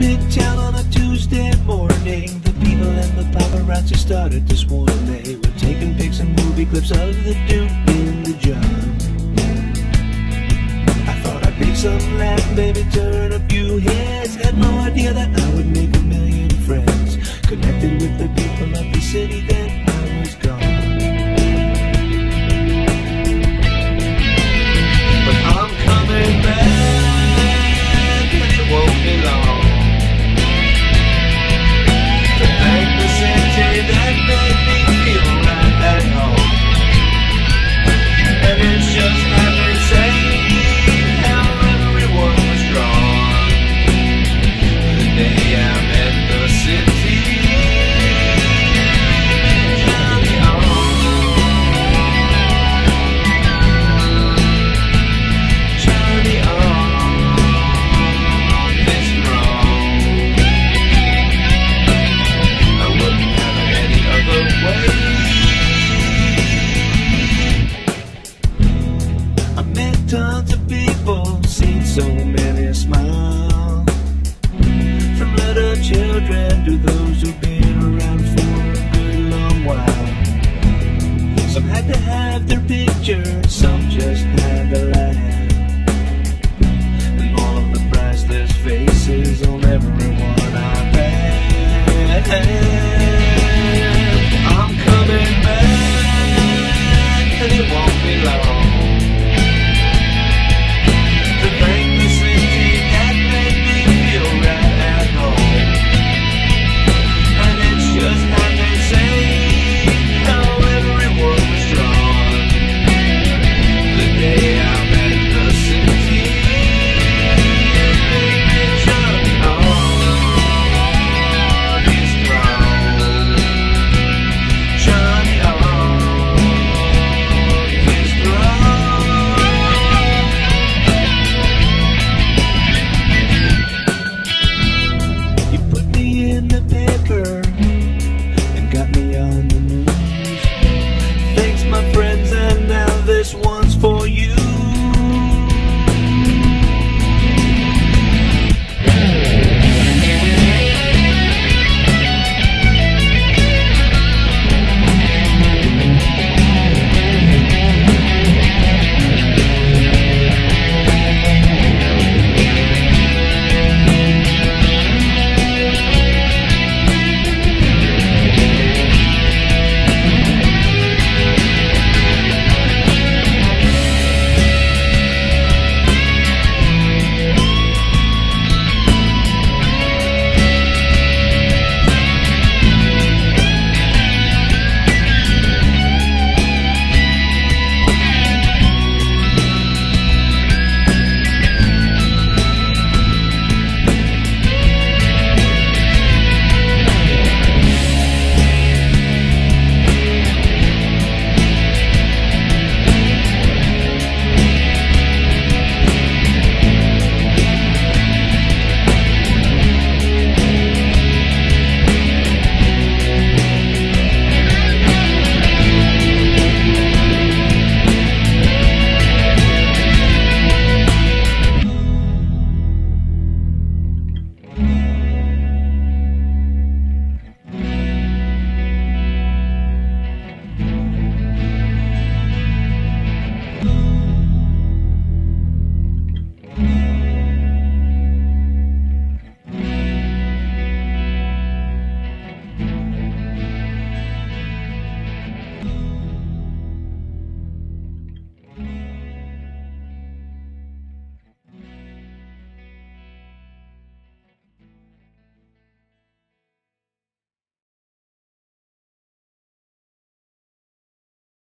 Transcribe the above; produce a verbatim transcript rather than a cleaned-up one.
Midtown on a Tuesday morning, the people and the paparazzi started to swarm. They were taking pics and movie clips of the dude in the job. I thought I'd make some laugh, maybe turn a few heads. Had no idea that I would make a million friends, connected with the people of the city, then I was gone. But I'm coming back, and it won't be long. Tons of people, seen so many smile, from little children to those who've been around for a good long while. Some had to have their picture, some just had to laugh, and all of the priceless faces on everyone I've had. I'm coming back, and it won't be long. Got me on the news. Thanks my friends, and now this one